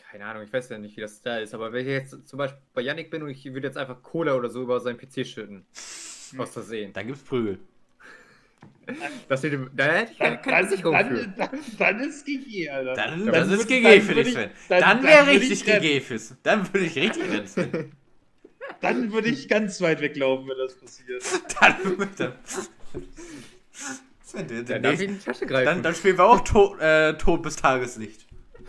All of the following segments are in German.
Keine Ahnung, ich weiß ja nicht, wie das da ist, aber wenn ich jetzt zum Beispiel bei Yannick bin und ich würde jetzt einfach Cola oder so über seinen PC schütten. Aus Versehen. Dann gibt's Prügel. Da hätte ich keine Versicherung für. Dann ist GG, Alter. Das ist GG für dich, Sven. Dann wäre richtig GG fürs. Dann würde ich richtig rennen, Sven. Dann würde ich ganz weit weglaufen, wenn das passiert. Sven, Dann darf ich in die Tasche greifen. dann spielen wir auch Tod bis Tageslicht.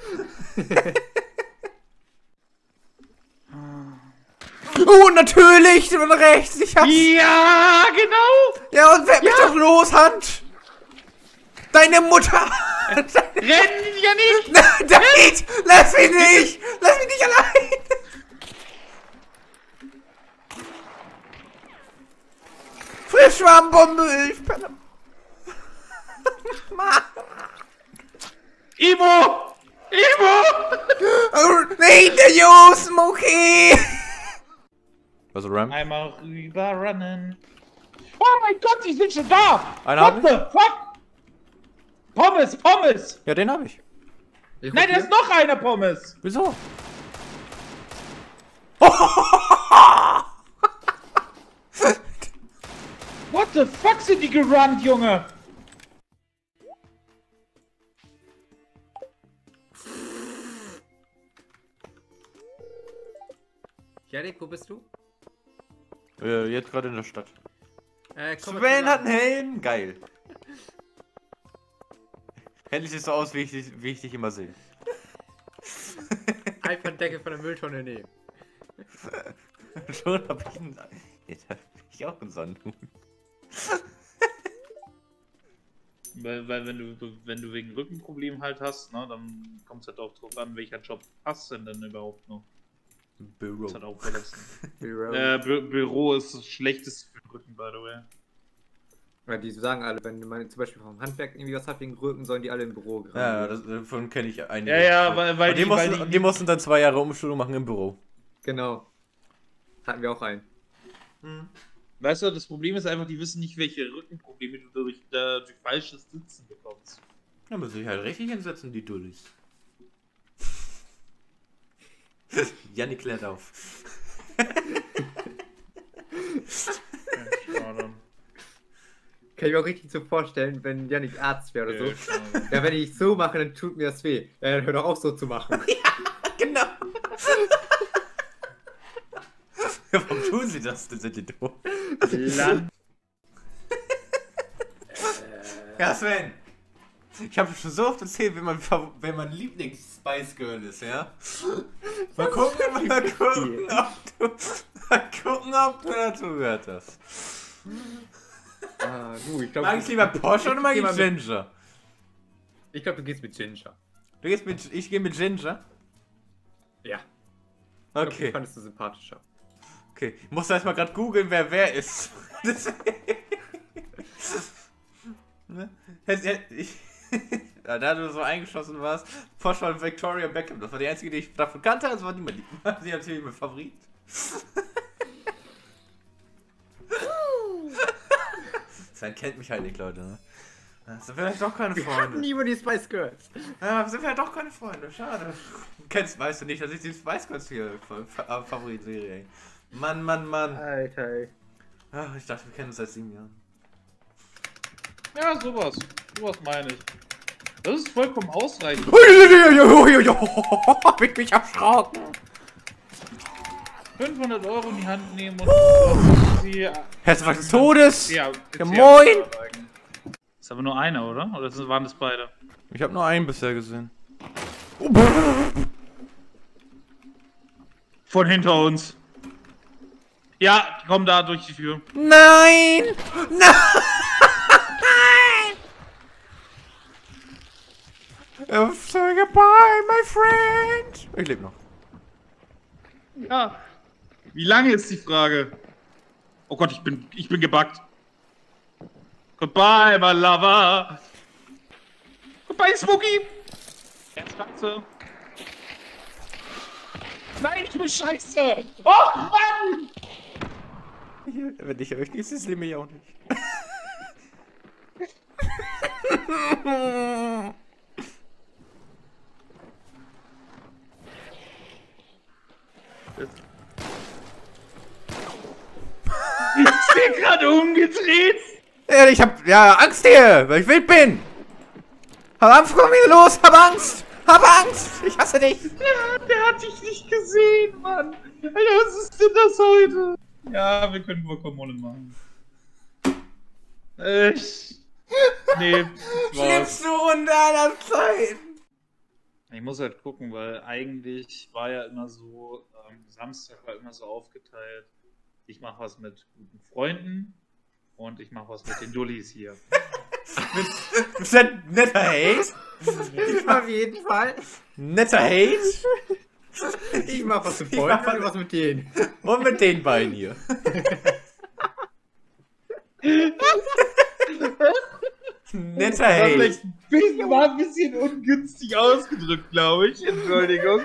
Oh, natürlich! Du bist rechts! Ich hab's! Ja, genau! Ja, und werd mich doch los, Hand! Deine Mutter! Renn, Janik! David! Lass mich nicht! Lass mich nicht allein! Frischwarmbombe! Ich penne. Ivo! Ivo! Oh, nein, der Jo, Smokey! Was, Ram? Einmal rüberrunnen. Oh mein Gott, die sind schon da! Einer What hab the fuck? Pommes, Pommes! Ja, den hab ich. Nein, da ist noch einer Pommes! Wieso? What the fuck sind die gerannt, Junge? Yannick, wo bist du? Jetzt gerade in der Stadt. Komm Sven hat einen Helm! Geil. Endlich siehst so aus, wie ich dich immer sehe. einfach Decke von der Mülltonne nehmen. Schon hab ich einen. Jetzt hab ich auch einen Sonnenhuhn. Weil wenn du wegen Rückenproblem halt hast, ne, dann kommt es halt auch drauf an, welcher Job hast du denn überhaupt noch. Büro. Das hat auch verlassen. Büro. Büro ist das Schlechteste für den Rücken, by the way. Weil die sagen alle, wenn man zum Beispiel vom Handwerk irgendwie was hat wegen Rücken, sollen die alle im Büro gehen. Ja, davon kenne ich einige. Ja, ja, weil die mussten dann 2 Jahre Umschulung machen im Büro. Genau. Hatten wir auch einen. Weißt du, das Problem ist einfach, die wissen nicht, welche Rückenprobleme du durch falsches Sitzen bekommst. Da muss ich halt richtig hinsetzen, die Dullis. Janni klärt auf. Schade. Kann ich mir auch richtig so vorstellen, wenn Yannick Arzt wäre oder so. Schade. Ja, wenn ich so mache, dann tut mir das weh. Ja, dann hör doch auf so zu machen. Genau. Warum tun sie das? Das sind die doof. Land. Ja, Sven. Ich habe schon so oft erzählt, wer mein Lieblings-Spice Girl ist, ja? Mal gucken, ob du dazu gehört hast. Ich glaub, Mag ich lieber Porsche oder mag ich Ginger? Ich glaube, du gehst mit Ginger. Ich gehe mit Ginger? Ja. Okay. Ich fandest du sympathischer. Okay. Ich musste erstmal gerade googeln, wer ist. Ne? Da du so eingeschossen warst, Porsche und Victoria Beckham. Das war die einzige, die ich davon kannte, also war die natürlich mein Favorit. Sven kennt mich halt nicht, Leute, ne? Sind wir halt doch keine Freunde. Nie über die Spice Girls. Ja, sind wir halt doch keine Freunde, schade. Weißt du nicht, dass ich die Spice Girls hier Favoritserie, ey. Mann. Alter, ey. Ach, ich dachte, wir kennen uns seit 7 Jahren. Ja, sowas. Sowas meine ich. Das ist vollkommen ausreichend. Hab ich mich erschrocken. 500 € in die Hand nehmen und sie... Herzinfarkt des Todes. Ja, moin. Ist aber nur einer, oder? Oder waren das beide? Ich habe nur einen bisher gesehen. Von hinter uns. Ja, die kommen da durch die Tür. Nein! Nein! Say goodbye, my friend! Ich lebe noch. Ja. Wie lange ist die Frage? Oh Gott, ich bin gebuggt. Goodbye, my lover. Goodbye, Smokey. Herzkatze. Nein, ich bin scheiße. Oh Mann! Wenn ich euch nicht, ist nämlich auch nicht. Ich bin gerade umgedreht. Ja, ich hab Angst hier, weil ich wild bin. Hab Angst, komm wieder los, hab Angst. Hab Angst, ich hasse dich. Der hat dich nicht gesehen, Mann. Alter, was ist denn das heute? Ja, wir können Guacamole machen. Nee, Schlimmste Runde aller Zeiten. ich muss halt gucken, weil eigentlich war ja immer so, Samstag war immer so aufgeteilt, ich mache was mit guten Freunden und ich mache was mit den Dullis hier. Ist das netter Hate? Ich auf jeden Fall. Netter Hate? Ich mach was mit Freunden und was mit denen. Und mit den beiden hier. Netter Hate. War ein bisschen ungünstig ausgedrückt, glaube ich. Entschuldigung.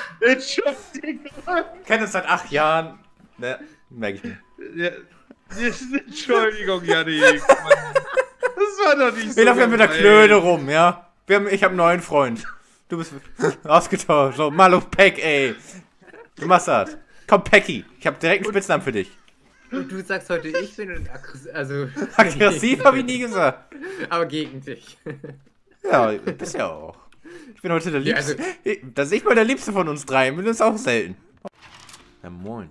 Kennt uns seit 8 Jahren. Ne, merke ich mir. Ja, Entschuldigung, Janik. Das war doch nicht so. Wir laufen mit der Klöde rum, ja? Ich hab einen neuen Freund. Du bist ausgetauscht. So, Malo Peck, ey. Du machst das. Komm, Pecky. Ich hab direkt einen Spitznamen für dich. Und du sagst heute, ich bin aggressiv habe ich nie gesagt. Aber gegen dich. Ja, bist ja auch. Ich bin heute der Liebste. Dass ich mal der Liebste von uns dreien bin, ist auch selten. Ja, moin.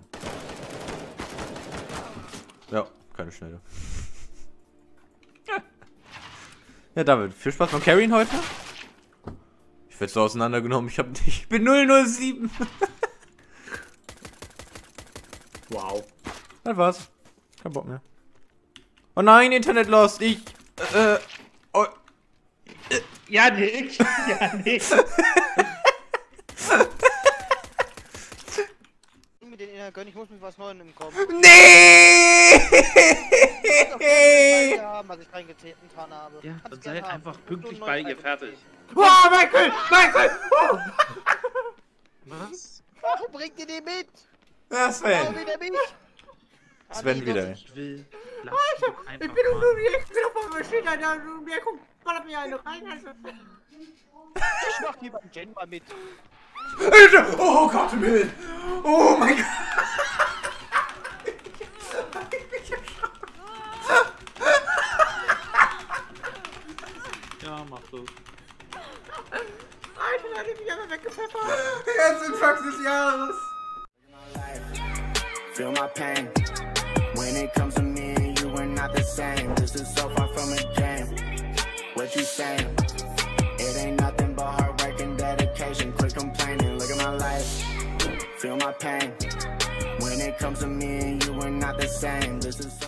Ja, keine Schnelle. Ja, David, viel Spaß beim Carryen heute. Ich werde so auseinandergenommen. Ich bin 007. Wow. Das war's. Kein Bock mehr. Oh nein, Internet lost. Oh. Janik. Janik. Mir den Inhalt gönnen, ich muss mit was Neuem im Kommen. Nee! Was ich reingetan habe. Ja, Kannst dann gern seid haben. einfach pünktlich So bei neu ihr fertig. Oh, Michael! Michael! Oh. Was? Warum bringt ihr den mit? Ja, Warum Sven. wieder mich? Sven wieder. Ich will. Lass Ich mich doch einfach bin mal. auf meinem Schild, da um mir guckt, ballert mir eine rein. Ich mach hier beim Gen mal mit. Oh Gott im Himmel. Oh mein Gott. Ja, mach das. Alter, da hat mich einfach weggepfeffert. Herzinfarkt des Jahres. Feel my pain. When it comes to me and you, we're not the same. This is so far from a game. What you saying? It ain't nothing but hard work and dedication. Quit complaining, look at my life. Feel my pain. When it comes to me and you, we're not the same. This is so